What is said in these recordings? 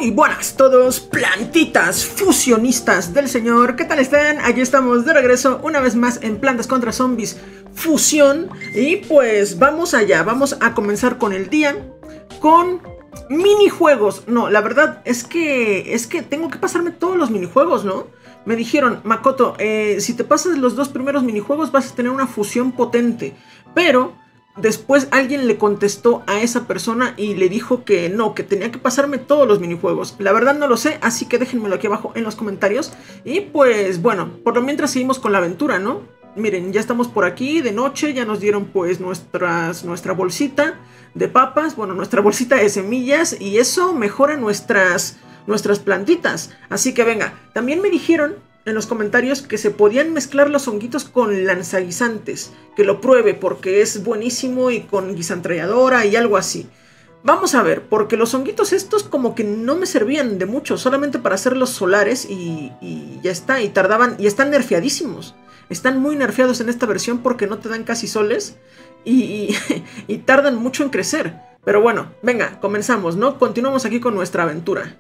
Muy buenas todos, plantitas fusionistas del señor. ¿Qué tal están? Aquí estamos de regreso una vez más en Plantas contra Zombies Fusión. Y pues vamos allá, vamos a comenzar con el día con minijuegos. No, la verdad es que tengo que pasarme todos los minijuegos, ¿no? Me dijeron, Makoto, si te pasas los dos primeros minijuegos vas a tener una fusión potente. Pero después alguien le contestó a esa persona y le dijo que no, que tenía que pasarme todos los minijuegos. La verdad no lo sé, así que déjenmelo aquí abajo en los comentarios. Y pues bueno, por lo mientras seguimos con la aventura, ¿no? Miren, ya estamos por aquí de noche, ya nos dieron pues nuestra bolsita de papas, bueno, nuestra bolsita de semillas, y eso mejora nuestras plantitas. Así que venga, también me dijeron en los comentarios que se podían mezclar los honguitos con lanzaguisantes, que lo pruebe porque es buenísimo, y con guisantralladora y algo así. Vamos a ver, porque los honguitos estos como que no me servían de mucho, solamente para hacer los solares y ya está, y tardaban, y están nerfeadísimos. Están muy nerfeados en esta versión porque no te dan casi soles y tardan mucho en crecer. Pero bueno, venga, comenzamos, ¿no? Continuamos aquí con nuestra aventura.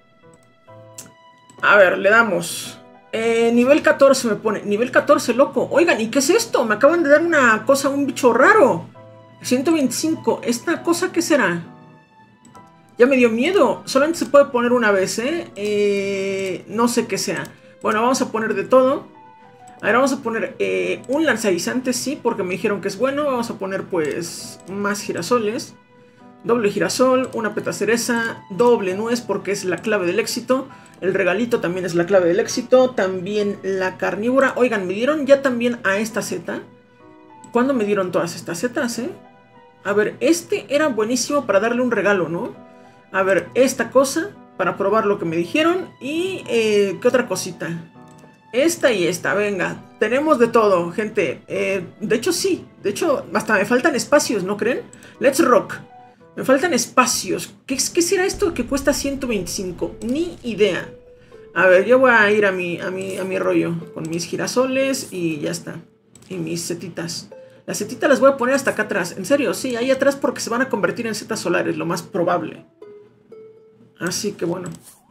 A ver, le damos. Nivel 14 me pone. Nivel 14, loco. Oigan, ¿y qué es esto? Me acaban de dar una cosa, un bicho raro. 125. ¿Esta cosa qué será? Ya me dio miedo. Solamente se puede poner una vez, ¿eh? No sé qué sea. Bueno, vamos a poner de todo. A ver, vamos a poner un lanzaguisantes, sí, porque me dijeron que es bueno. Vamos a poner, pues, más girasoles. Doble girasol, una petacereza, doble nuez porque es la clave del éxito. El regalito también es la clave del éxito. También la carnívora. Oigan, me dieron ya también a esta seta. ¿Cuándo me dieron todas estas setas, A ver, este era buenísimo para darle un regalo, ¿no? A ver, esta cosa para probar lo que me dijeron. Y, ¿qué otra cosita? Esta y esta, venga. Tenemos de todo, gente. De hecho, sí. De hecho, hasta me faltan espacios, ¿no creen? Let's rock. Me faltan espacios. ¿Qué será esto que cuesta 125? Ni idea. A ver, yo voy a ir a mi rollo. Con mis girasoles y ya está. Y mis setitas. Las setitas las voy a poner hasta acá atrás. En serio, sí, ahí atrás porque se van a convertir en setas solares, lo más probable. Así que bueno.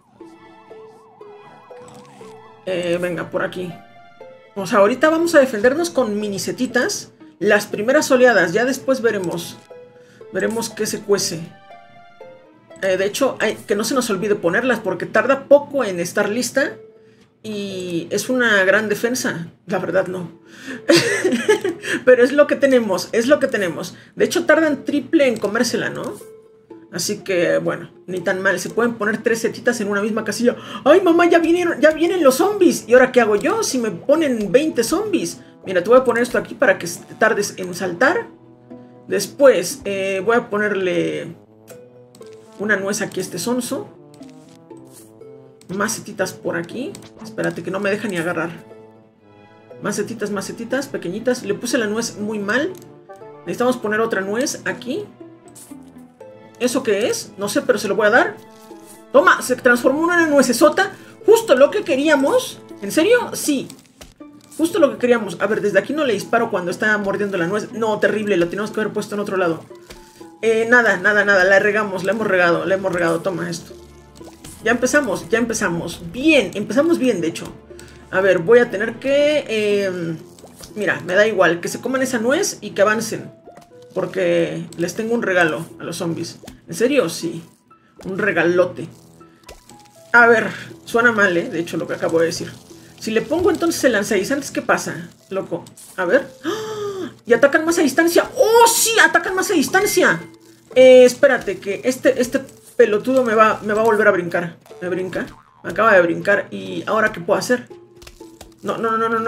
Venga, por aquí. O sea, ahorita vamos a defendernos con mini setitas. Las primeras oleadas, ya después veremos. Veremos qué se cuece. De hecho, que no se nos olvide ponerlas porque tarda poco en estar lista. Y es una gran defensa. La verdad no. Pero es lo que tenemos, es lo que tenemos. De hecho, tardan triple en comérsela, ¿no? Así que, bueno, ni tan mal. Se pueden poner 3 setitas en una misma casilla. ¡Ay, mamá, ya vienen los zombies! ¿Y ahora qué hago yo si me ponen 20 zombies? Mira, te voy a poner esto aquí para que te tardes en saltar. Después voy a ponerle una nuez aquí a este sonso. Más setitas por aquí. Espérate que no me deja ni agarrar. Más setitas, pequeñitas. Le puse la nuez muy mal. Necesitamos poner otra nuez aquí. ¿Eso qué es? No sé, pero se lo voy a dar. Toma, se transformó en una nuecesota. Justo lo que queríamos. ¿En serio? Sí. Justo lo que queríamos. A ver, desde aquí no le disparo cuando está mordiendo la nuez. No, terrible, lo tenemos que haber puesto en otro lado. Nada. La regamos, la hemos regado. Toma esto. Ya empezamos. Bien, empezamos bien, de hecho. A ver, voy a tener que... mira, me da igual. Que se coman esa nuez y que avancen. Porque les tengo un regalo a los zombies. ¿En serio? Sí. Un regalote. A ver, suena mal, de hecho, lo que acabo de decir. Si le pongo entonces el lanzaguisantes, ¿qué pasa, loco? A ver. ¡Oh! Y atacan más a distancia. ¡Oh, sí! Atacan más a distancia. Espérate, que este pelotudo me va a volver a brincar. Me brinca. Me acaba de brincar. ¿Y ahora qué puedo hacer? No.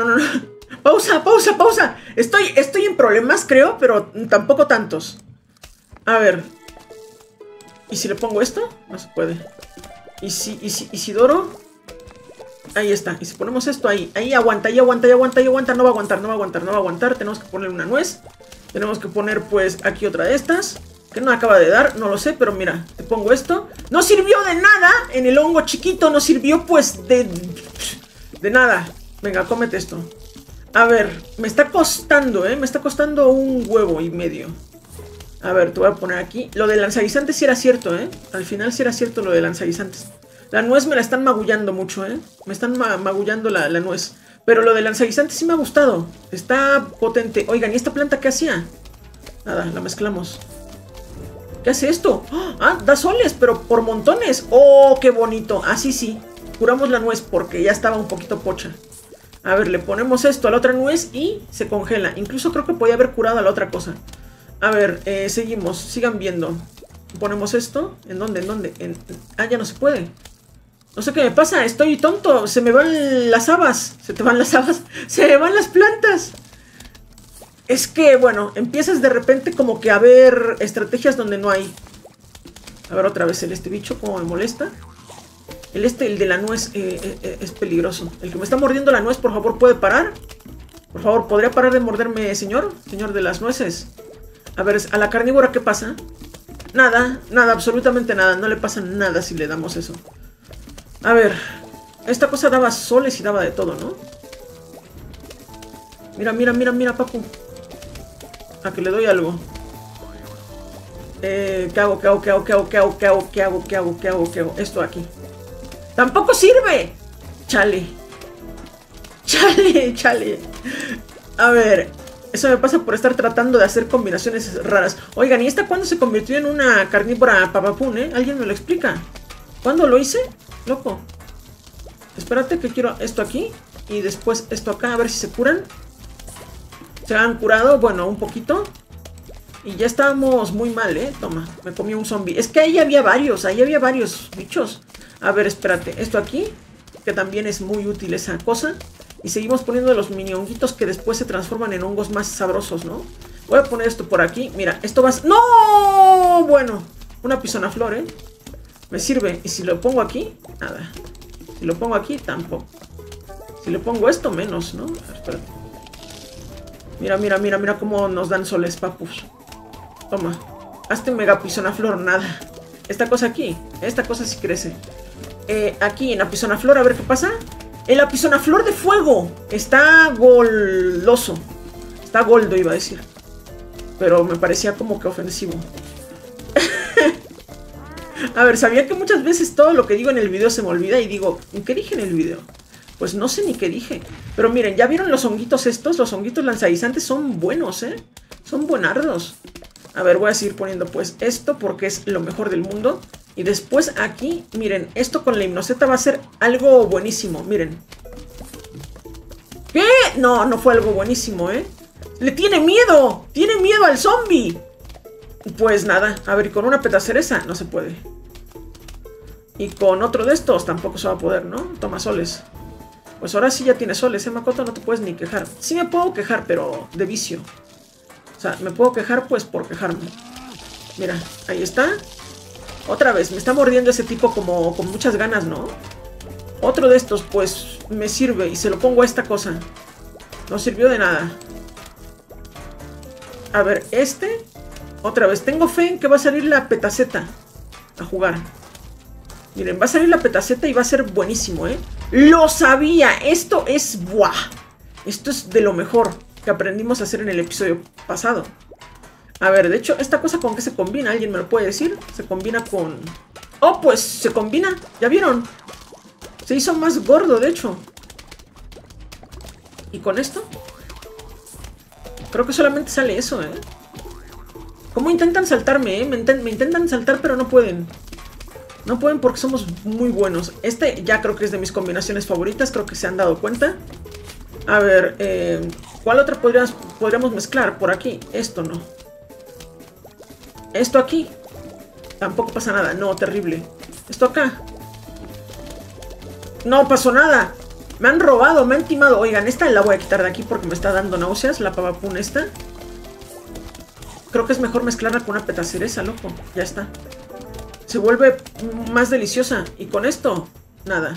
Pausa. Estoy en problemas, creo, pero tampoco tantos. A ver. ¿Y si le pongo esto? No se puede. ¿Y si Doro? Ahí está. Y si ponemos esto ahí. Ahí aguanta. No va a aguantar. Tenemos que poner una nuez. Tenemos que poner pues aquí otra de estas. Que no acaba de dar. No lo sé, pero mira. Te pongo esto. No sirvió de nada. En el hongo chiquito no sirvió pues de nada. Venga, cómete esto. A ver, me está costando, me está costando un huevo y medio. A ver, te voy a poner aquí. Lo de lanzaguisantes sí era cierto, al final sí era cierto lo de lanzaguisantes. La nuez me la están magullando mucho, ¿eh? Me están magullando la nuez. Pero lo del lanzaguisante sí me ha gustado. Está potente. Oigan, ¿y esta planta qué hacía? Nada, la mezclamos. ¿Qué hace esto? Ah, da soles, pero por montones. ¡Oh, qué bonito! Así sí. Curamos la nuez porque ya estaba un poquito pocha. A ver, le ponemos esto a la otra nuez y se congela. Incluso creo que podía haber curado a la otra cosa. A ver, seguimos. Sigan viendo. Ponemos esto. ¿En dónde? ¿En dónde? Ah, ya no se puede. No sé qué me pasa. Estoy tonto. Se me van las habas. Se te van las habas. Se me van las plantas. Es que, bueno, empiezas de repente como que a ver estrategias donde no hay. A ver otra vez este bicho, cómo me molesta. El de la nuez es peligroso. El que me está mordiendo la nuez, por favor, ¿puede parar? Por favor, ¿podría parar de morderme, señor? Señor de las nueces. A ver, ¿a la carnívora qué pasa? Nada, nada, absolutamente nada. No le pasa nada si le damos eso. A ver, esta cosa daba soles y daba de todo, ¿no? Mira, mira, mira, mira, papu. A que le doy algo. ¿Qué hago? ¿Qué hago? ¿Qué hago? ¿Qué hago? ¿Qué hago? ¿Qué hago? ¿Qué hago? ¿Qué hago? ¿Qué hago? ¿Qué hago? Esto aquí. ¡Tampoco sirve! Chale. Chale, chale. A ver, eso me pasa por estar tratando de hacer combinaciones raras. Oigan, ¿y esta cuándo se convirtió en una carnívora papapún, eh? ¿Alguien me lo explica? ¿Cuándo lo hice? Loco. Espérate que quiero esto aquí. Y después esto acá, a ver si se curan. Se han curado, bueno, un poquito. Y ya estábamos muy mal, toma, me comí un zombie. Es que ahí había varios bichos. A ver, espérate, esto aquí, que también es muy útil esa cosa. Y seguimos poniendo los mini honguitos que después se transforman en hongos más sabrosos, ¿no? Voy a poner esto por aquí, mira, esto va a... ¡No! Bueno, una pisonaflor, me sirve. Y si lo pongo aquí, nada. Si lo pongo aquí, tampoco. Si le pongo esto, menos, ¿no? A ver, espérate. Mira, mira, mira, mira cómo nos dan soles, papus. Toma. Hazte mega pisonaflor, nada. Esta cosa aquí, esta cosa sí crece. Aquí en la pisonaflor, a ver qué pasa. El apisonaflor de fuego está goloso. Está goldo, iba a decir. Pero me parecía como que ofensivo. A ver, sabía que muchas veces todo lo que digo en el video se me olvida. Y digo, ¿qué dije en el video? Pues no sé ni qué dije. Pero miren, ¿ya vieron los honguitos estos? Los honguitos lanzaguisantes son buenos, son buenardos. A ver, voy a seguir poniendo pues esto porque es lo mejor del mundo. Y después aquí, miren, esto con la hipnoseta va a ser algo buenísimo, miren. ¿Qué? No, no fue algo buenísimo, ¡Le tiene miedo! ¡Tiene miedo al zombie! Pues nada, a ver, y con una petacereza no se puede. Y con otro de estos tampoco se va a poder, ¿no? Toma soles. Pues ahora sí ya tiene soles, Makoto, no te puedes ni quejar. Sí me puedo quejar, pero de vicio. O sea, me puedo quejar pues por quejarme. Mira, ahí está. Otra vez, me está mordiendo ese tipo como con muchas ganas, ¿no? Otro de estos, pues, me sirve y se lo pongo a esta cosa. No sirvió de nada. A ver, otra vez, tengo fe en que va a salir la petaceta a jugar. Miren, va a salir la petaceta y va a ser buenísimo, ¡Lo sabía! Esto es... ¡buah! Esto es de lo mejor que aprendimos a hacer en el episodio pasado. A ver, de hecho, ¿esta cosa con qué se combina? ¿Alguien me lo puede decir? Se combina con... ¡Oh, pues se combina! ¿Ya vieron? Se hizo más gordo, de hecho. ¿Y con esto? Creo que solamente sale eso, ¿Cómo intentan saltarme, me intentan saltar, pero no pueden. No pueden porque somos muy buenos. Ya creo que es de mis combinaciones favoritas. Creo que se han dado cuenta. A ver, ¿cuál otra podríamos mezclar? Por aquí. Esto no. Esto aquí. Tampoco pasa nada. No, terrible. Esto acá. No pasó nada. Me han robado, me han timado. Oigan, esta la voy a quitar de aquí porque me está dando náuseas. La papapún esta. Creo que es mejor mezclarla con una petacereza, loco. Ya está. Se vuelve más deliciosa. Y con esto, nada.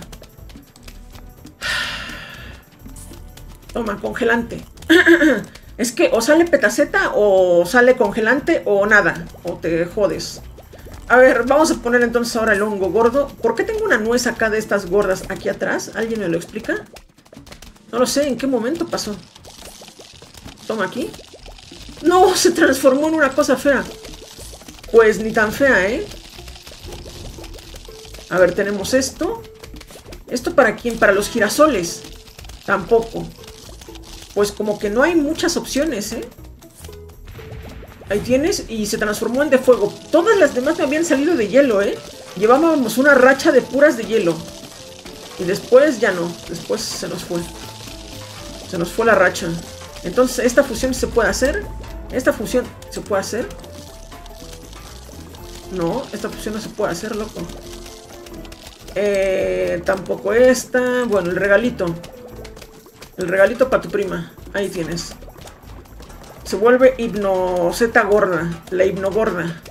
Toma, congelante. Es que o sale petaceta o sale congelante o nada. O te jodes. A ver, vamos a poner entonces ahora el hongo gordo. ¿Por qué tengo una nuez acá de estas gordas aquí atrás? ¿Alguien me lo explica? No lo sé, ¿en qué momento pasó? Toma aquí. ¡No! Se transformó en una cosa fea. Pues ni tan fea, A ver, tenemos esto. ¿Esto para quién? Para los girasoles. Tampoco. Pues como que no hay muchas opciones, ¿eh? Ahí tienes, y se transformó en de fuego. Todas las demás me habían salido de hielo, ¿eh? Llevábamos una racha de puras de hielo. Y después ya no. Después se nos fue. Se nos fue la racha. Entonces, ¿esta fusión se puede hacer? ¿Esta fusión se puede hacer? No, esta fusión no se puede hacer, loco. Tampoco esta. Bueno, el regalito. El regalito para tu prima. Ahí tienes. Se vuelve hipnozeta gorda. La hipnogorda.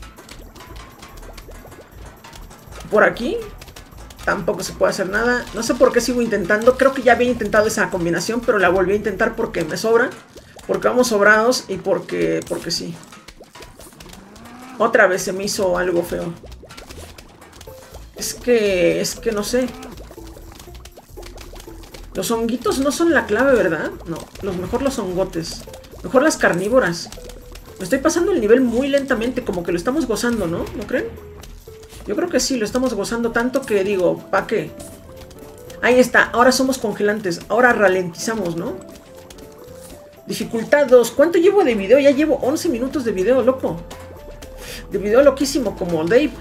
Por aquí tampoco se puede hacer nada. No sé por qué sigo intentando. Creo que ya había intentado esa combinación, pero la volví a intentar porque me sobra. Porque vamos sobrados y porque sí. Otra vez se me hizo algo feo. Es que no sé. Los honguitos no son la clave, ¿verdad? No, mejor los hongotes. Mejor las carnívoras. Me estoy pasando el nivel muy lentamente, como que lo estamos gozando, ¿no? ¿No creen? Yo creo que sí, lo estamos gozando tanto que digo, ¿para qué? Ahí está, ahora somos congelantes. Ahora ralentizamos, ¿no? Dificultad 2. ¿Cuánto llevo de video? Ya llevo 11 minutos de video, loco. De video loquísimo, como Dave.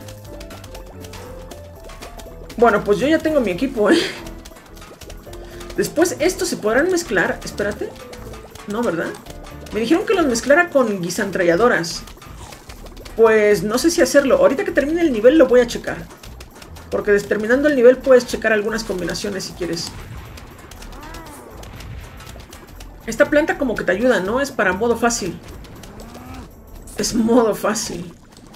Bueno, pues yo ya tengo mi equipo, ¿eh? Después, ¿estos se podrán mezclar? Espérate. No, ¿verdad? Me dijeron que los mezclara con guisantralladoras. Pues no sé si hacerlo. Ahorita que termine el nivel lo voy a checar. Porque terminando el nivel puedes checar algunas combinaciones si quieres. Esta planta como que te ayuda, ¿no? Es para modo fácil. Es modo fácil.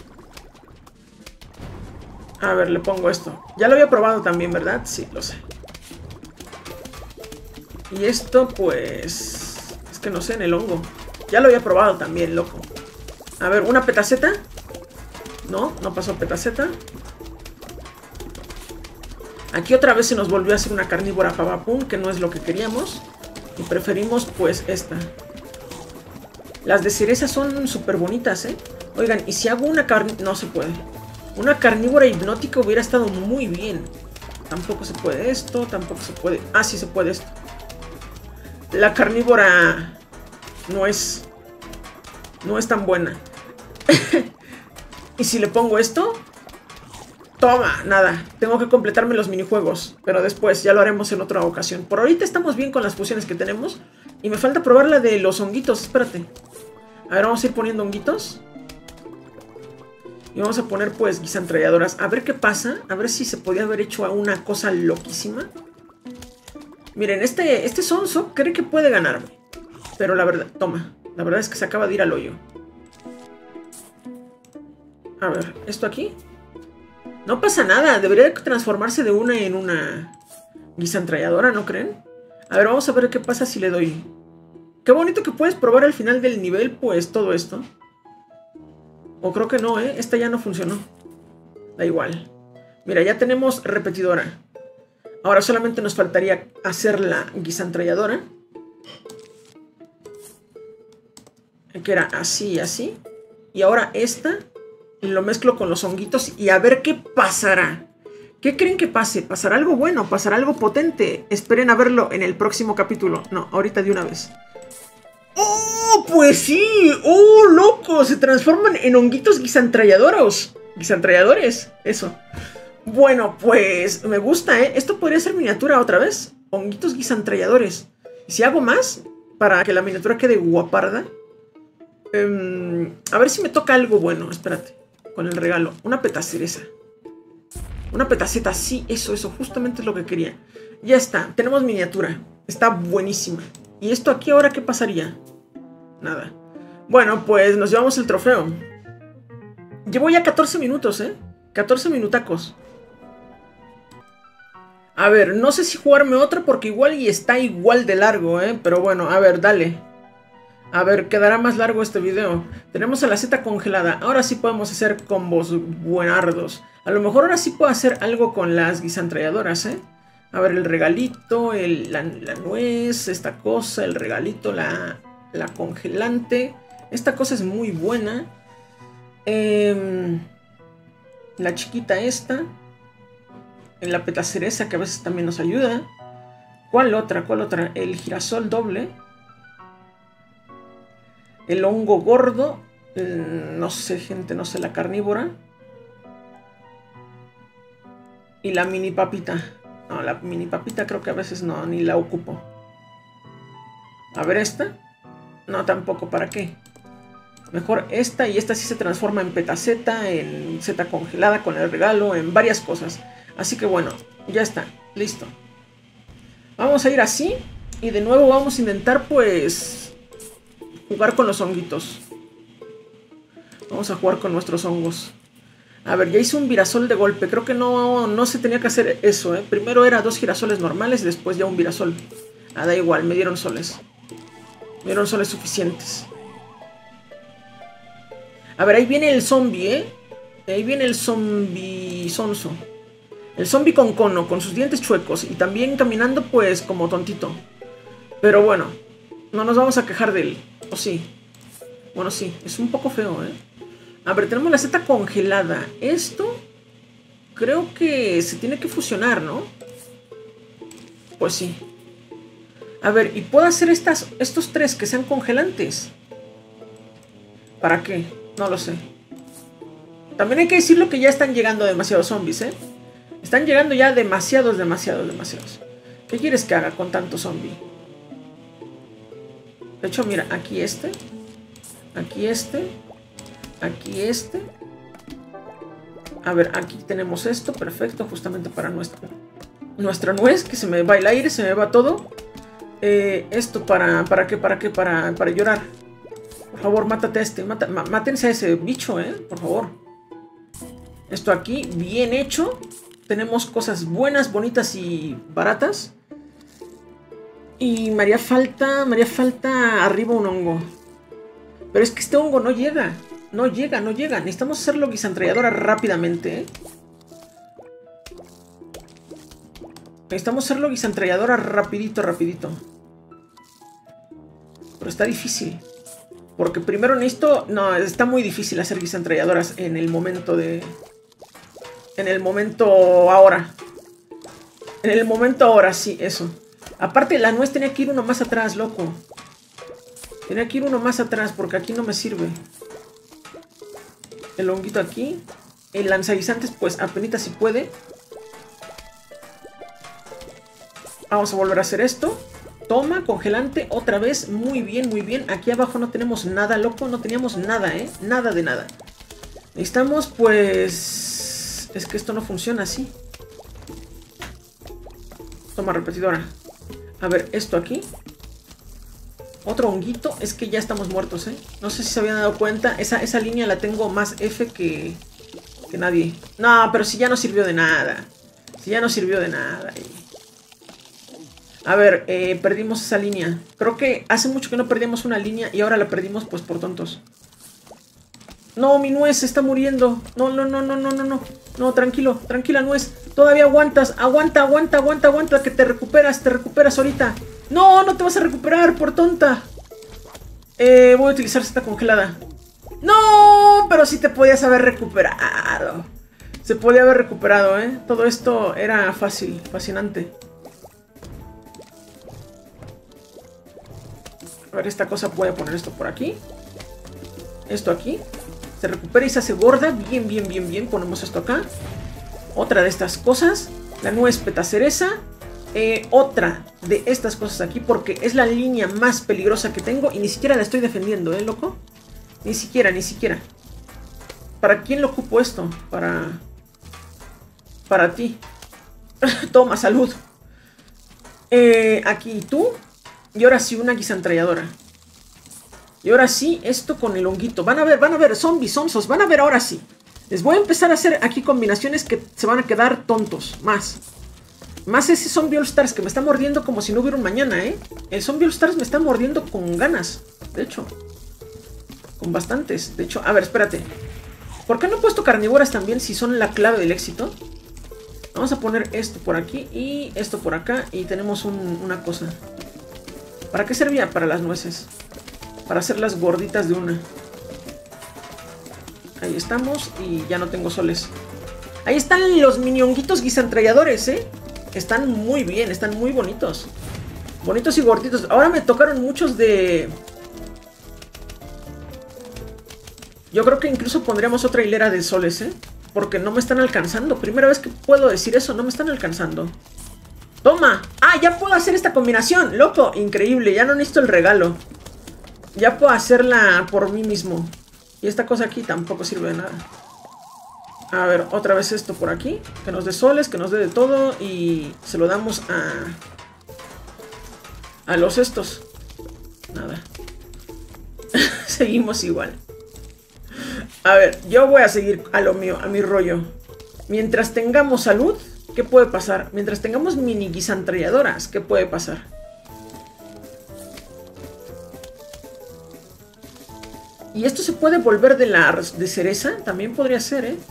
A ver, le pongo esto. Ya lo había probado también, ¿verdad? Sí, lo sé. Y esto, pues... es que no sé, en el hongo. Ya lo había probado también, loco. A ver, ¿una petaceta? No, no pasó petaceta. Aquí otra vez se nos volvió a hacer una carnívora pavapum, que no es lo que queríamos. Y preferimos, pues, esta. Las de cereza son súper bonitas, ¿eh? Oigan, ¿y si hago una carnívora? No se puede. Una carnívora hipnótica hubiera estado muy bien. Tampoco se puede esto, tampoco se puede... Ah, sí se puede esto. La carnívora no es tan buena. ¿Y si le pongo esto? Toma, nada. Tengo que completarme los minijuegos. Pero después, ya lo haremos en otra ocasión. Por ahorita estamos bien con las fusiones que tenemos. Y me falta probar la de los honguitos. Espérate. A ver, vamos a ir poniendo honguitos. Y vamos a poner, pues, guisantralladoras. A ver qué pasa. A ver si se podía haber hecho una cosa loquísima. Miren, este sonso cree que puede ganarme. Pero la verdad, toma. La verdad es que se acaba de ir al hoyo. A ver, ¿esto aquí? No pasa nada. Debería transformarse de una en una guisantralladora, ¿no creen? A ver, vamos a ver qué pasa si le doy. Qué bonito que puedes probar al final del nivel, pues, todo esto. O creo que no, ¿eh? Esta ya no funcionó. Da igual. Mira, ya tenemos repetidora. Ahora solamente nos faltaría hacer la guisantralladora. Que era así y así. Y ahora esta lo mezclo con los honguitos y a ver qué pasará. ¿Qué creen que pase? ¿Pasará algo bueno? ¿Pasará algo potente? Esperen a verlo en el próximo capítulo. No, ahorita de una vez. ¡Oh, pues sí! ¡Oh, loco! Se transforman en honguitos guisantralladoros. Guisantralladores, eso. Bueno, pues me gusta, ¿eh? Esto podría ser miniatura otra vez. Honguitos guisantralladores. Y si hago más, para que la miniatura quede guaparda. A ver si me toca algo bueno. Espérate. Con el regalo. Una petacereza. Una petaceta. Sí, eso. Justamente es lo que quería. Ya está. Tenemos miniatura. Está buenísima. ¿Y esto aquí ahora qué pasaría? Nada. Bueno, pues nos llevamos el trofeo. Llevo ya 14 minutos, ¿eh? 14 minutacos. A ver, no sé si jugarme otra porque igual y está igual de largo, ¿eh? Pero bueno, a ver, dale. A ver, quedará más largo este video. Tenemos a la Z congelada. Ahora sí podemos hacer combos buenardos. A lo mejor ahora sí puedo hacer algo con las guisantralladoras, ¿eh? A ver, el regalito, la nuez, esta cosa, el regalito, la congelante. Esta cosa es muy buena. La chiquita esta. En la petacereza, que a veces también nos ayuda. ¿Cuál otra? ¿Cuál otra? El girasol doble. El hongo gordo. No sé, gente, no sé, la carnívora. Y la mini papita. No, la mini papita creo que a veces no, ni la ocupo. A ver, esta. No, tampoco, ¿para qué? Mejor esta, y esta sí se transforma en petaceta, en zeta congelada con el regalo, en varias cosas. Así que bueno, ya está, listo. Vamos a ir así, y de nuevo vamos a intentar pues jugar con los honguitos. Vamos a jugar con nuestros hongos. A ver, ya hice un virasol de golpe. Creo que no se tenía que hacer eso, ¿eh? Primero era 2 girasoles normales y después ya un virasol. Ah, da igual, me dieron soles. Me dieron soles suficientes. A ver, ahí viene el zombie, ¿eh? Ahí viene el zombie sonso. El zombie con cono, con sus dientes chuecos. Y también caminando pues como tontito. Pero bueno, no nos vamos a quejar de él. ¿O sí? Bueno, sí, es un poco feo, ¿eh? A ver, tenemos la zeta congelada. Esto creo que se tiene que fusionar, ¿no? Pues sí. A ver, ¿y puedo hacer estos 3 que sean congelantes? ¿Para qué? No lo sé. También hay que decirlo que ya están llegando demasiados zombies, ¿eh? Están llegando ya demasiados. ¿Qué quieres que haga con tanto zombie? De hecho, mira, aquí este. Aquí este. Aquí este. A ver, aquí tenemos esto. Perfecto, justamente para nuestra nuez. Que se me va el aire, se me va todo. Esto ¿para qué? Para llorar. Por favor, mátate a este. Mátense a ese bicho, por favor. Esto aquí, bien hecho. Tenemos cosas buenas, bonitas y baratas. Y me haría falta arriba un hongo. Pero es que este hongo no llega. No llega. Necesitamos hacerlo guisantralladora rápidamente, ¿eh? Necesitamos hacerlo guisantralladora rapidito. Pero está difícil. Porque primero necesito... No, está muy difícil hacer guisantralladoras en el momento de... En el momento ahora. Sí, eso. Aparte, la nuez tenía que ir uno más atrás, loco. Tenía que ir uno más atrás porque aquí no me sirve. El honguito aquí. El lanzaguisantes, pues apenas si puede. Vamos a volver a hacer esto. Toma, congelante, otra vez. Muy bien. Aquí abajo no tenemos nada, loco. No teníamos nada, Nada de nada. Necesitamos, pues... Es que esto no funciona así. Toma, repetidora. A ver, esto aquí. Otro honguito. Es que ya estamos muertos, No sé si se habían dado cuenta. Esa línea la tengo más F que nadie. No, pero si ya no sirvió de nada. A ver, perdimos esa línea. Creo que hace mucho que no perdíamos una línea y ahora la perdimos pues por tontos. No, mi nuez se está muriendo. No. No, tranquila nuez. Todavía aguantas. Aguanta, que te recuperas ahorita. No te vas a recuperar por tonta. Voy a utilizar esta congelada. No, pero sí te podías haber recuperado. Se podía haber recuperado, Todo esto era fácil, fascinante. A ver, esta cosa, voy a poner esto por aquí. Esto aquí. Se recupera y se hace gorda. Bien. Ponemos esto acá. Otra de estas cosas. La nuez petacereza. Otra de estas cosas aquí. Porque es la línea más peligrosa que tengo. Y ni siquiera la estoy defendiendo, loco. Ni siquiera. ¿Para quién lo ocupo esto? Para ti. Toma, salud. Aquí tú. Y ahora sí, una guisantralladora. Y ahora sí, esto con el honguito. Van a ver, zombies, sonsos. Van a ver ahora sí. Les voy a empezar a hacer aquí combinaciones que se van a quedar tontos. Más ese zombie All Stars que me está mordiendo como si no hubiera un mañana, El zombie All Stars me está mordiendo con ganas. De hecho. Con bastantes. De hecho, a ver, espérate. ¿Por qué no he puesto carnívoras también si son la clave del éxito? Vamos a poner esto por aquí y esto por acá. Y tenemos una cosa. ¿Para qué servía? Para las nueces. Para hacerlas gorditas de una. Ahí estamos y ya no tengo soles. Ahí están los minionguitos guisantralladores, ¿eh? Están muy bien, están muy bonitos. Bonitos y gorditos. Ahora me tocaron muchos de... Yo creo que incluso pondríamos otra hilera de soles, ¿eh? Porque no me están alcanzando. Primera vez que puedo decir eso, no me están alcanzando. ¡Toma! ¡Ah, ya puedo hacer esta combinación! ¡Loco! Increíble, ya no necesito el regalo. Ya puedo hacerla por mí mismo. Y esta cosa aquí tampoco sirve de nada. A ver, otra vez esto por aquí. Que nos dé soles, que nos dé de todo. Y se lo damos a los estos. Nada. Seguimos igual. A ver, yo voy a seguir a lo mío, a mi rollo. Mientras tengamos salud, ¿qué puede pasar? Mientras tengamos mini guisantralladoras, ¿qué puede pasar? Y esto se puede volver de cereza. También podría ser, ¿eh?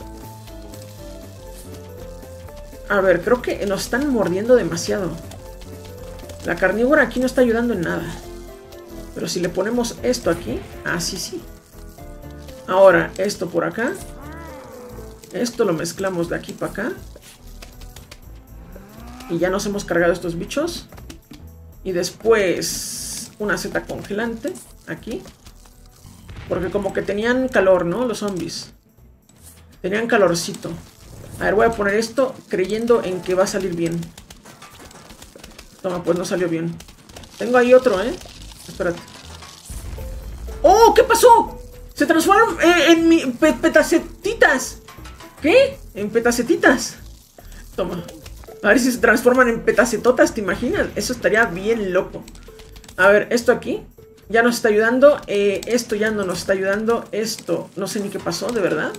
A ver, creo que nos están mordiendo demasiado. La carnívora aquí no está ayudando en nada. Pero si le ponemos esto aquí... Ah, sí, sí. Ahora, esto por acá. Esto lo mezclamos de aquí para acá. Y ya nos hemos cargado estos bichos. Y después una seta congelante aquí. Porque como que tenían calor, ¿no? Los zombies. Tenían calorcito. A ver, voy a poner esto creyendo en que va a salir bien. Toma, pues no salió bien. Tengo ahí otro, ¿eh? Espérate. ¡Oh! ¿Qué pasó? Se transformaron en petacetitas. ¿Qué? En petacetitas. Toma. A ver si se transforman en petacetotas, ¿te imaginas? Eso estaría bien loco. A ver, esto aquí ya nos está ayudando. Esto ya no nos está ayudando. Esto, no sé ni qué pasó, de verdad.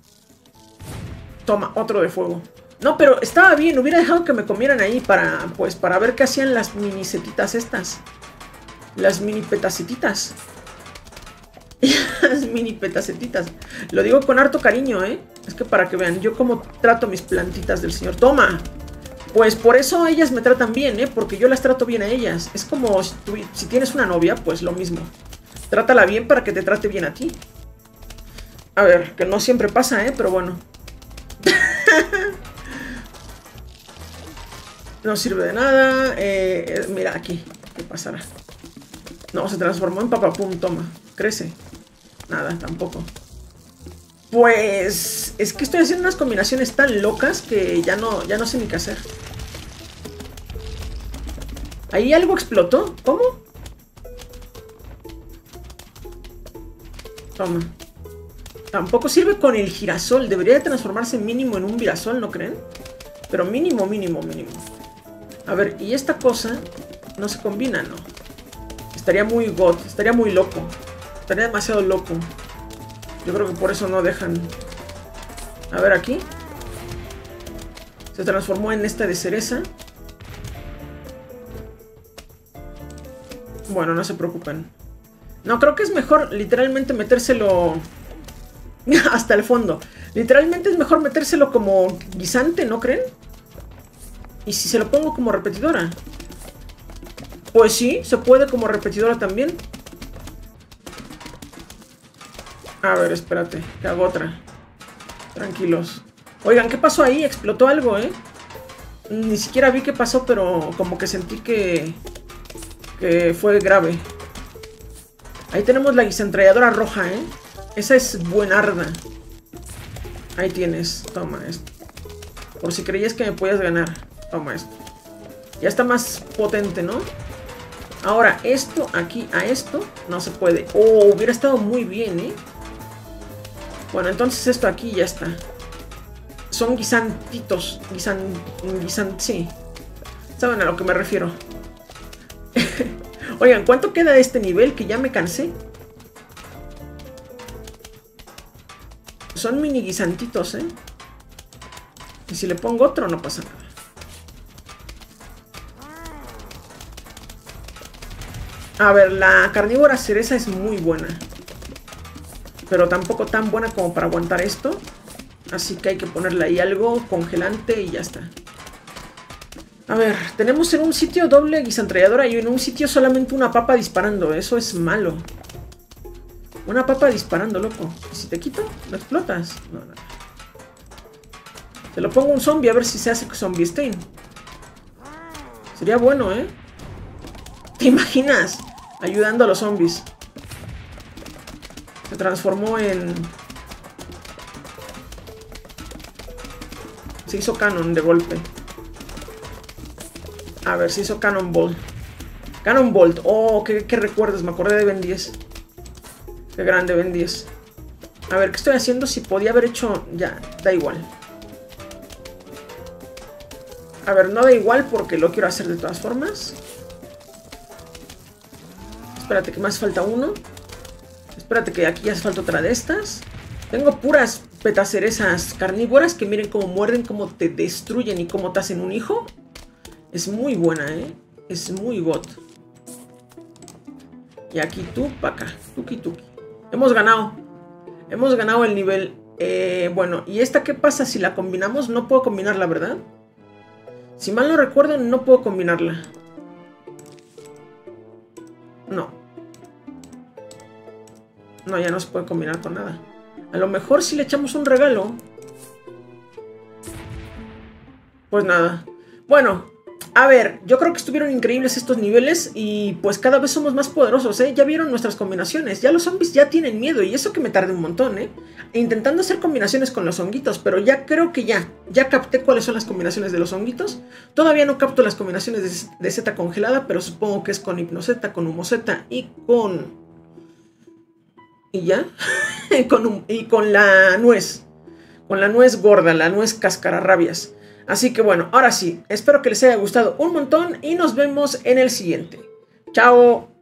Toma, otro de fuego. No, pero estaba bien. Hubiera dejado que me comieran ahí para, pues, para ver qué hacían las mini setitas estas. Las mini petacetitas. Las mini petacetitas. Lo digo con harto cariño, ¿eh? Es que para que vean yo cómo trato mis plantitas del señor. ¡Toma! Pues por eso ellas me tratan bien, ¿eh? Porque yo las trato bien a ellas. Es como si tienes una novia, pues lo mismo. Trátala bien para que te trate bien a ti. A ver, que no siempre pasa, ¿eh? Pero bueno. No sirve de nada. Mira aquí. ¿Qué pasará? No, se transformó en papapum. Toma. Crece. Nada, tampoco. Pues es que estoy haciendo unas combinaciones tan locas que ya no sé ni qué hacer. ¿Ahí algo explotó? ¿Cómo? Toma. Tampoco sirve con el girasol. Debería de transformarse mínimo en un girasol, ¿no creen? Pero mínimo, mínimo, mínimo. A ver, y esta cosa no se combina, ¿no? Estaría muy god, estaría muy loco. Estaría demasiado loco. Yo creo que por eso no dejan. A ver aquí. Se transformó en esta de cereza. Bueno, no se preocupen. No, creo que es mejor literalmente metérselo hasta el fondo. Literalmente es mejor metérselo como guisante, ¿no creen? ¿Y si se lo pongo como repetidora? Pues sí, se puede como repetidora también. A ver, espérate, que hago otra. Tranquilos. Oigan, ¿qué pasó ahí? Explotó algo, ¿eh? Ni siquiera vi qué pasó, pero como que sentí que fue grave. Ahí tenemos la guisantralladora roja, ¿eh? Esa es buenarda. Ahí tienes. Toma esto. Por si creías que me podías ganar. Toma esto. Ya está más potente, ¿no? Ahora, esto aquí a esto no se puede. Oh, hubiera estado muy bien, ¿eh? Bueno, entonces esto aquí ya está. Son guisantitos. Sí. ¿Saben a lo que me refiero? Oigan, ¿cuánto queda de este nivel? Que ya me cansé. Son mini guisantitos, ¿eh? Y si le pongo otro no pasa nada. A ver, la carnívora cereza es muy buena. Pero tampoco tan buena como para aguantar esto. Así que hay que ponerle ahí algo congelante y ya está. A ver, tenemos en un sitio doble guisantralladora y en un sitio solamente una papa disparando. Eso es malo. Una papa disparando, loco. ¿Y si te quito? ¿No explotas? No, no. Se lo pongo a un zombie a ver si se hace zombie stain. Sería bueno, ¿eh? ¿Te imaginas? Ayudando a los zombies. Se transformó en... Se hizo canon de golpe. A ver, se hizo Cannonbolt. Cannonbolt. Oh, qué recuerdos. Me acordé de Ben 10. Qué grande Ben 10. A ver, ¿qué estoy haciendo? Si podía haber hecho... Ya, da igual. A ver, no da igual porque lo quiero hacer de todas formas. Espérate que más falta uno. Espérate que aquí ya hace falta otra de estas. Tengo puras petacerezas carnívoras que miren cómo muerden, cómo te destruyen y cómo te hacen un hijo. Es muy buena, ¿eh? Es muy got. Y aquí tú, para acá. Tuki tuki. Hemos ganado. Hemos ganado el nivel. Bueno, ¿y esta qué pasa si la combinamos? No puedo combinarla, ¿verdad? Si mal no recuerdo, no puedo combinarla. No. No, ya no se puede combinar con nada. A lo mejor si le echamos un regalo. Pues nada. Bueno, a ver, yo creo que estuvieron increíbles estos niveles. Y pues cada vez somos más poderosos, ¿eh? Ya vieron nuestras combinaciones. Ya los zombies ya tienen miedo. Y eso que me tardé un montón, ¿eh? Intentando hacer combinaciones con los honguitos. Pero ya creo que ya capté cuáles son las combinaciones de los honguitos. Todavía no capto las combinaciones de Z congelada. Pero supongo que es con Hipnozeta, con Humozeta y con... ¿Y ya? y con la nuez. Con la nuez gorda, la nuez cascararrabias. Así que bueno, ahora sí, espero que les haya gustado un montón y nos vemos en el siguiente. ¡Chao!